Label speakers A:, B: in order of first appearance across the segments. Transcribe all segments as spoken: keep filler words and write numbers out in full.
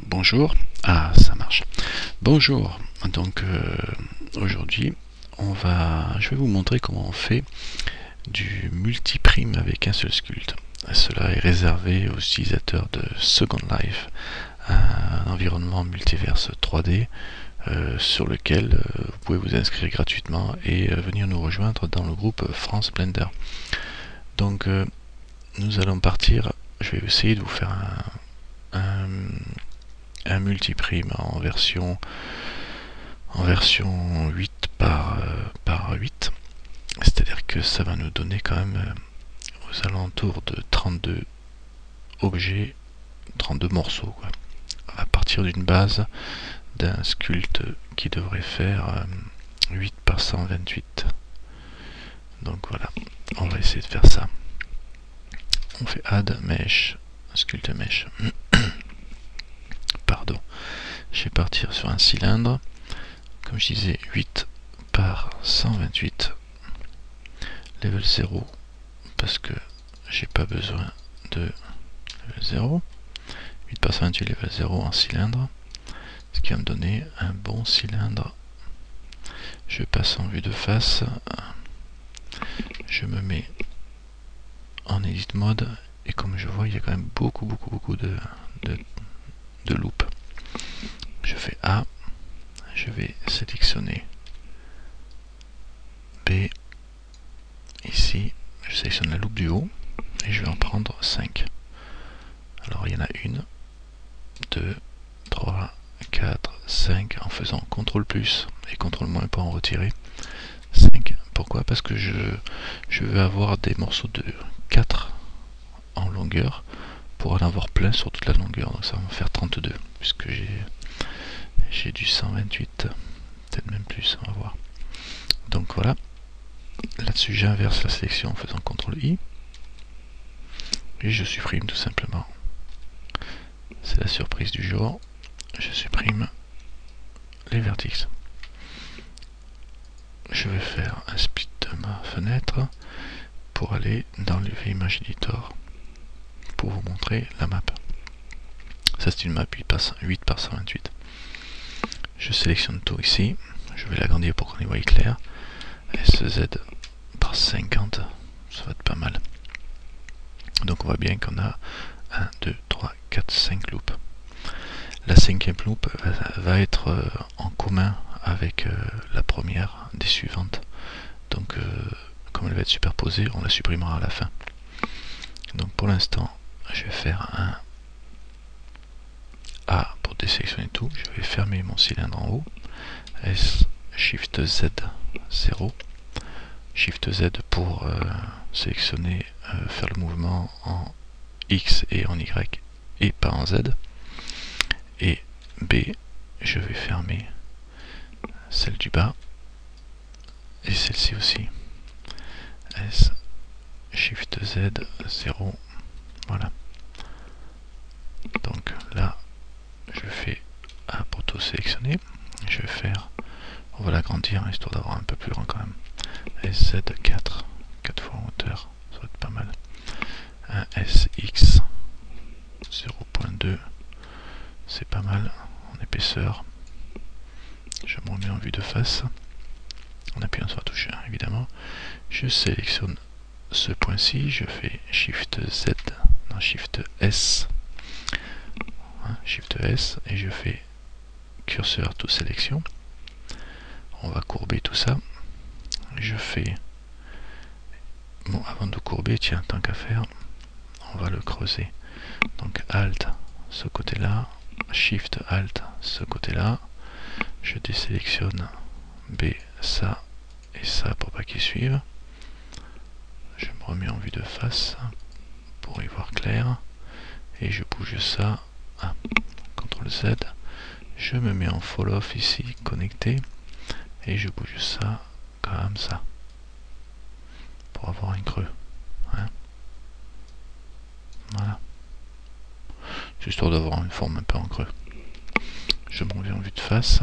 A: Bonjour. Ah, ça marche. Bonjour. Donc euh, aujourd'hui, on va, je vais vous montrer comment on fait du multiprime avec un seul sculpte. Cela est réservé aux utilisateurs de Second Life, un environnement multiverse trois D euh, sur lequel euh, vous pouvez vous inscrire gratuitement et euh, venir nous rejoindre dans le groupe France Blender. Donc euh, nous allons partir. Je vais essayer de vous faire un, un un multiprime en version en version huit par, euh, par huit, c'est à dire que ça va nous donner quand même euh, aux alentours de trente-deux objets, trente-deux morceaux quoi, à partir d'une base d'un sculpte qui devrait faire euh, huit par cent vingt-huit. Donc voilà, on va essayer de faire ça. On fait add mesh, sculpte mesh. Pardon, je vais partir sur un cylindre, comme je disais, huit par cent vingt-huit, level zéro, parce que j'ai pas besoin de level zéro, huit par cent vingt-huit level zéro en cylindre, ce qui va me donner un bon cylindre. Je passe en vue de face, je me mets en edit mode, et comme je vois, il y a quand même beaucoup beaucoup beaucoup de, de, de loop. Je fais A, je vais sélectionner B, ici, je sélectionne la loupe du haut, et je vais en prendre cinq. Alors il y en a une, deux, trois, quatre, cinq, en faisant contrôle plus et contrôle moins pour en retirer. cinq, pourquoi? Parce que je, je veux avoir des morceaux de quatre en longueur pour en avoir plein sur toute la longueur, donc ça va me faire trente-deux, puisque j'ai j'ai du cent vingt-huit, peut-être même plus, on va voir. Donc voilà, là-dessus j'inverse la sélection en faisant contrôle I, et je supprime tout simplement. C'est la surprise du jour, je supprime les vertices. Je vais faire un split de ma fenêtre pour aller dans le Image Editor pour vous montrer la map. Ça c'est une map huit par cent vingt-huit. Je sélectionne tout ici, je vais l'agrandir pour qu'on y voie clair. S Z par cinquante, ça va être pas mal. Donc on voit bien qu'on a un, deux, trois, quatre, cinq loops. La cinquième loop va, va être euh, en commun avec euh, la première des suivantes. Donc euh, comme elle va être superposée, on la supprimera à la fin. Donc pour l'instant, je vais faire un A pour désélectionner tout. Je vais fermer mon cylindre en haut. S, Shift Z, zéro. Shift Z pour euh, sélectionner, euh, faire le mouvement en X et en Y et pas en Z. Et B, je vais fermer celle du bas et celle-ci aussi. S, Shift Z, zéro. Voilà. Donc là, je fais A pour tout sélectionner. Je vais faire, on va l'agrandir hein, histoire d'avoir un peu plus grand quand même. S Z quatre, quatre fois en hauteur, ça va être pas mal. Un S X zéro point deux, c'est pas mal en épaisseur. Je me remets en vue de face, en appuyant sur la touche un évidemment. Je sélectionne ce point-ci, je fais Shift Z, non Shift S, hein, Shift S, et je fais curseur to sélection. On va courber tout ça. Je fais, bon avant de courber, tiens, tant qu'à faire, on va le creuser. Donc Alt ce côté-là, Shift Alt ce côté-là. Je désélectionne B, ça et ça pour pas qu'ils suivent. Je me remets en vue de face pour y voir clair et je bouge ça. Ah, contrôle Z. Je me mets en fall off ici, connecté, et je bouge ça comme ça pour avoir un creux. Hein. Voilà. C'est histoire d'avoir une forme un peu en creux. Je me reviens en vue de face.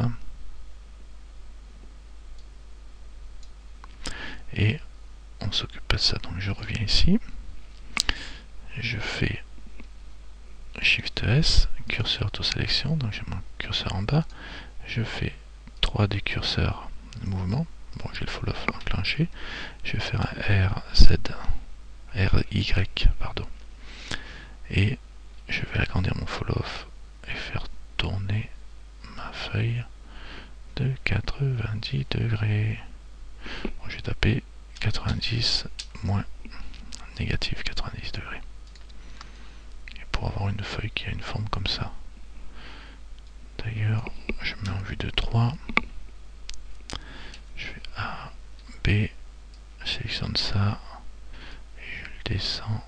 A: Et on s'occupe pas de ça. Donc je reviens ici. Je fais Shift S, curseur auto-sélection, donc j'ai mon curseur en bas, je fais trois D curseurs de mouvement, bon j'ai le follow-off enclenché, je vais faire un R Z, R Y, pardon, et je vais agrandir mon follow-off et faire tourner ma feuille de quatre-vingt-dix degrés. Bon, je vais taper quatre-vingt-dix moins négatif quatre-vingt-dix degrés. Et pour avoir une feuille qui a une forme comme ça. D'ailleurs, je mets en vue de trois. Je fais A, B, je sélectionne ça, et je le descends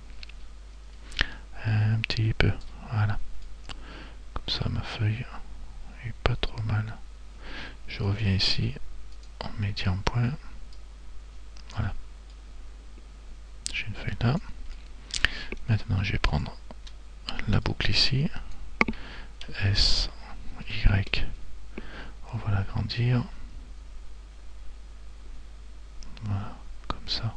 A: un petit peu. Voilà. Comme ça, ma feuille est pas trop mal. Je reviens ici, on média en point. Voilà. J'ai une feuille là. Maintenant, je vais prendre la boucle ici. S, Y. On va l'agrandir. Voilà, comme ça.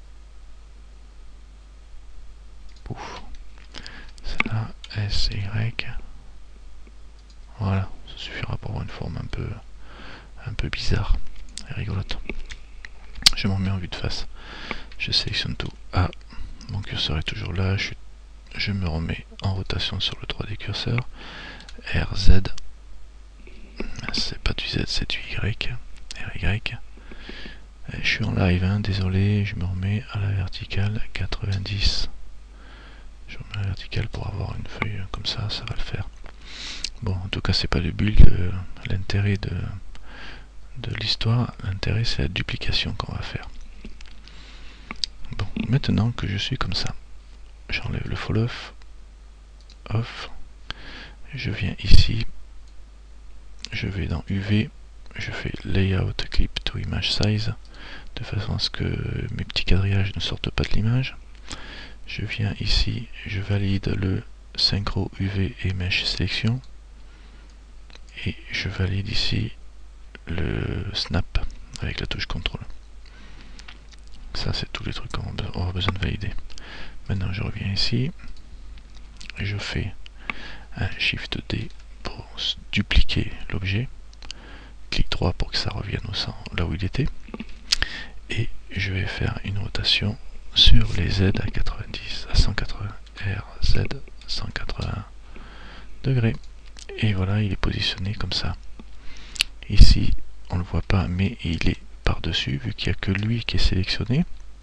A: Pouf. Celle-là, S, Y. Voilà, ça suffira pour avoir une forme un peu, un peu bizarre et rigolote. Je m'en mets en vue de face. Je sélectionne tout. Ah, mon curseur est toujours là. Je, je me remets en rotation sur le trois D curseur. R, Z. C'est pas du Z, c'est du Y. R, Y. Et je suis en live, hein, désolé. Je me remets à la verticale quatre-vingt-dix. Je remets à la verticale pour avoir une feuille comme ça, ça va le faire. Bon, en tout cas, c'est pas le but, euh, l'intérêt de, de l'histoire. L'intérêt, c'est la duplication qu'on va faire. Bon, maintenant que je suis comme ça, j'enlève le follow-off, off, je viens ici, je vais dans U V, je fais Layout Clip to Image Size, de façon à ce que mes petits quadrillages ne sortent pas de l'image. Je viens ici, je valide le Synchro U V et Mesh Sélection, et je valide ici le Snap avec la touche contrôle. Ça, c'est tous les trucs qu'on aura besoin de valider. Maintenant, je reviens ici et je fais un Shift D pour dupliquer l'objet. Clic droit pour que ça revienne au centre, là où il était. Et je vais faire une rotation sur les Z à quatre-vingt-dix, à cent quatre-vingts, R, Z, cent quatre-vingts degrés. Et voilà, il est positionné comme ça. Ici, on ne le voit pas, mais il est par-dessus, vu qu'il n'y a que lui qui est sélectionné.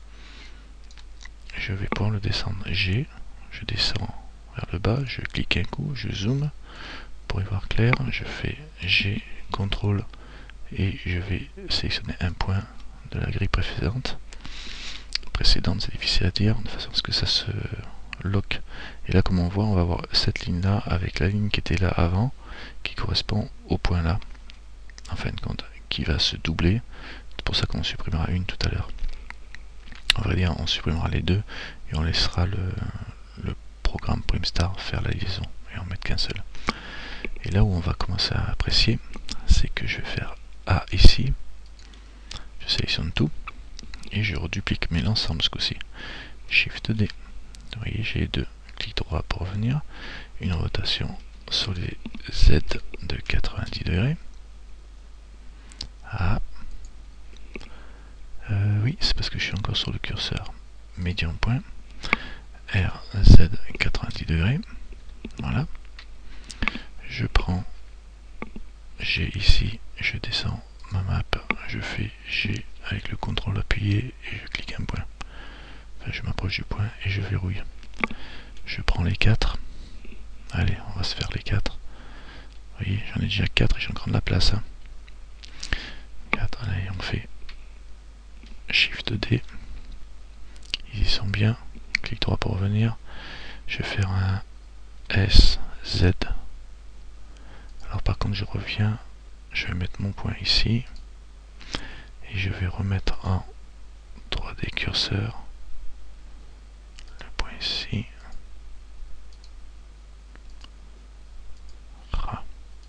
A: Je vais pouvoir le descendre. G, je descends vers le bas, je clique un coup, je zoome pour y voir clair. Je fais G, contrôle, et je vais sélectionner un point de la grille précédente. Précédente, c'est difficile à dire, de façon à ce que ça se lock. Et là, comme on voit, on va avoir cette ligne-là avec la ligne qui était là avant, qui correspond au point là, en fin de compte, qui va se doubler. C'est pour ça qu'on supprimera une tout à l'heure. À vrai dire, on supprimera les deux et on laissera le, le programme Primestar faire la liaison et en mettre qu'un seul. Et là où on va commencer à apprécier, c'est que je vais faire A ici, je sélectionne tout et je reduplique mais l'ensemble ce coup-ci. Shift D. Vous voyez, j'ai les deux. Clic droit pour revenir. Une rotation sur les Z de quatre-vingt-dix degrés. Ah. Euh, oui, c'est parce que je suis encore sur le curseur médian point. R, Z, quatre-vingt-dix degrés. Voilà. Je prends G ici, je descends ma map, je fais G avec le contrôle appuyé et je clique un point. Enfin, je m'approche du point et je verrouille. Je prends les quatre. Allez, on va se faire les quatre. Vous voyez, j'en ai déjà quatre et j'ai encore de la place. Hein. quatre, allez, on fait Shift D. Ils y sont bien. Clic droit pour revenir. Je vais faire un S, Z. Alors par contre, je reviens. Je vais mettre mon point ici. Et je vais remettre en trois D curseur. Le point ici. Ah.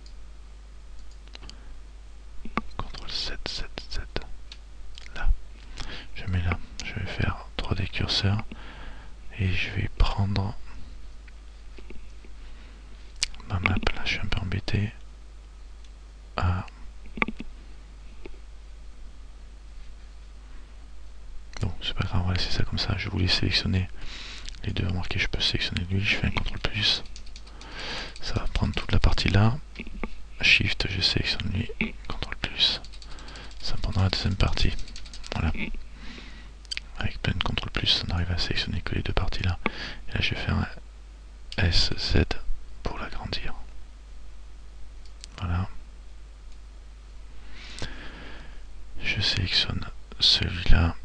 A: contrôle sept, sept, sept. Là. Je mets là. Je vais faire trois D curseur. Et je vais prendre ma map, là je suis un peu embêté. Ah. Bon, c'est pas grave, on va laisser ça comme ça. Je voulais sélectionner les deux. Remarquez, je peux sélectionner lui, je fais un contrôle plus. Ça va prendre toute la partie là. Shift, je sélectionne lui, contrôle plus. Ça prendra la deuxième partie. Voilà. Avec plein de contrôle plus, on arrive à sélectionner que les deux parties là. Et là, je vais faire un S Z pour l'agrandir. Voilà. Je sélectionne celui-là.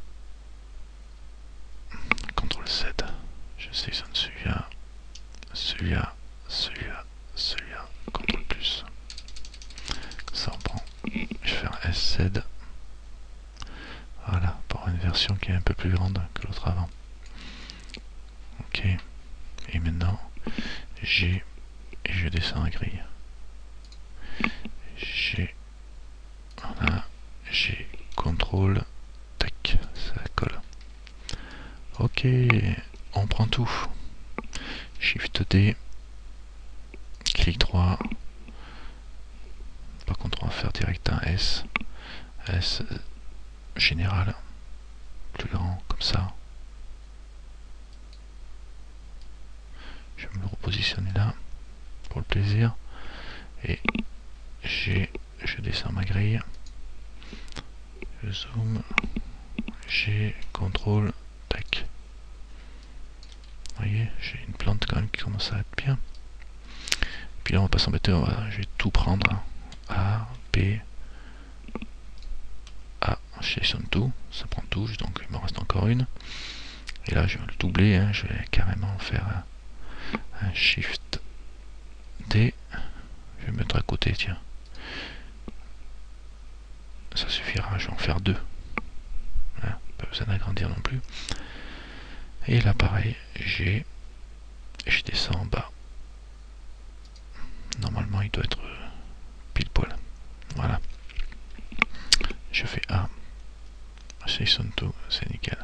A: contrôle Z. Je sélectionne celui-là. Celui-là. Celui-là. Celui-là. contrôle plus. Ça on prend. Je vais faire S Z. Voilà, pour une version qui est un peu plus grande que l'autre avant. Ok. Et maintenant, G, et je descends la grille. G, voilà, G, contrôle, tac, ça colle. Ok, on prend tout. Shift D, clic droit. Par contre, on va faire direct un S. S général, plus grand, comme ça. Je vais me le repositionner là, pour le plaisir. Et G, je descends ma grille. Je zoome. G, contrôle, tac. Vous voyez, j'ai une plante quand même qui commence à être bien. Puis là, on va pas s'embêter, je vais tout prendre. A, B, A, je sélectionne tout, ça prend tout, donc il me reste encore une. Et là, je vais le doubler, hein, je vais carrément faire un, un Shift D. Je vais mettre à côté, tiens. Ça suffira, je vais en faire deux. Voilà, pas besoin d'agrandir non plus. Et là, pareil, G, je descends en bas. Normalement, il doit être pile poil. Voilà. Je fais A. Je sélectionne tout, c'est nickel.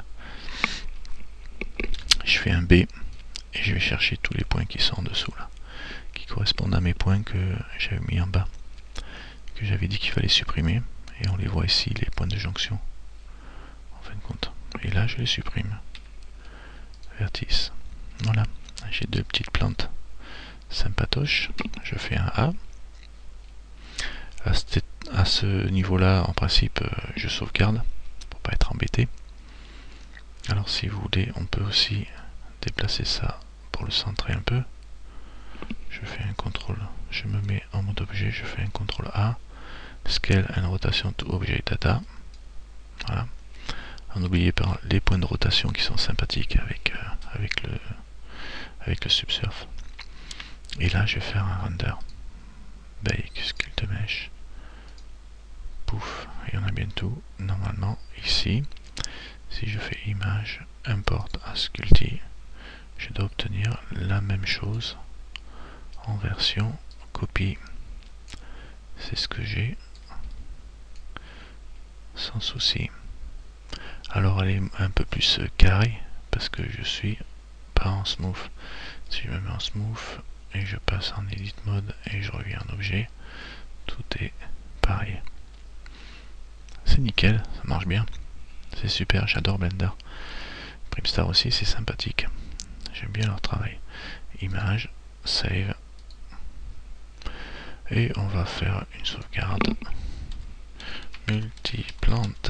A: Je fais un B et je vais chercher tous les points qui sont en dessous là, qui correspondent à mes points que j'avais mis en bas, que j'avais dit qu'il fallait supprimer. Et on les voit ici, les points de jonction. En fin de compte. Et là, je les supprime. Vertice. Voilà. J'ai deux petites plantes sympatoches. Je fais un A. À, à ce niveau-là, en principe, je sauvegarde pour pas être embêté. Alors, si vous voulez, on peut aussi déplacer ça pour le centrer un peu. Je fais un contrôle. Je me mets en mode objet. Je fais un contrôle A. Scale and rotation to object data. Voilà. N'oubliez pas les points de rotation qui sont sympathiques avec, euh, avec le avec le subsurf. Et là, je vais faire un render. Bake, sculpt mesh. Pouf. Et on a bien tout. Normalement, ici, si je fais image, import à sculpty, je dois obtenir la même chose en version copie. C'est ce que j'ai. Sans souci. Alors elle est un peu plus carrée parce que je suis pas en smooth. Si je me mets en smooth et je passe en edit mode et je reviens en objet, tout est pareil. C'est nickel, ça marche bien. C'est super, j'adore Blender. Primstar aussi, c'est sympathique. J'aime bien leur travail. Image, save. Et on va faire une sauvegarde. Multiplante.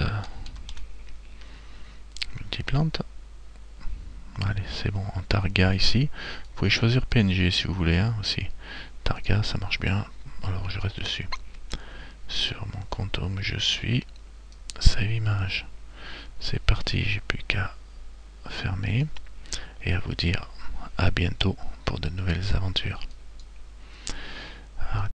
A: Multiplante. Allez, c'est bon. En Targa ici. Vous pouvez choisir P N G si vous voulez hein, aussi. Targa, ça marche bien. Alors je reste dessus. Sur mon compte home, je suis. Save image. C'est parti, j'ai plus qu'à fermer. Et à vous dire à bientôt pour de nouvelles aventures.